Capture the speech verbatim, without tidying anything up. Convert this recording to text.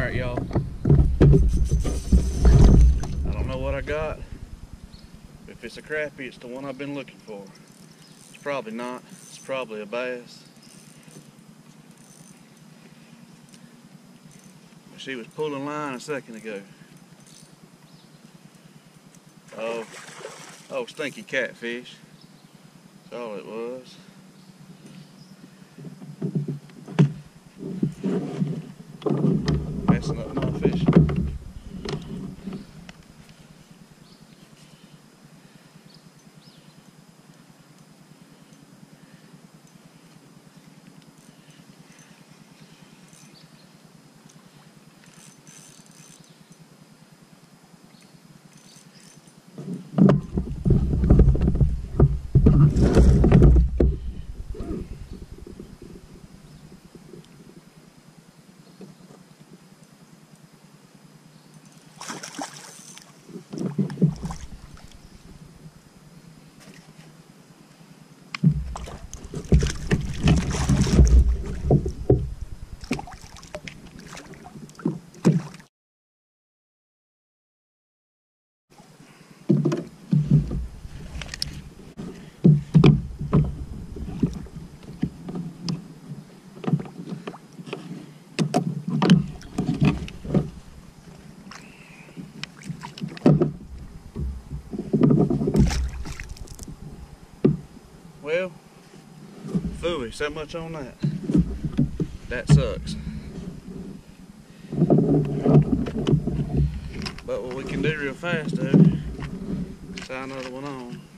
Alright, y'all. I don't know what I got. If it's a crappie, it's the one I've been looking for. It's probably not. It's probably a bass. She was pulling line a second ago. Oh, oh, stinky catfish. That's all it was. Messing up my fishing. Well, phooey, so much on that. That sucks. But what we can do real fast though, tie another one on.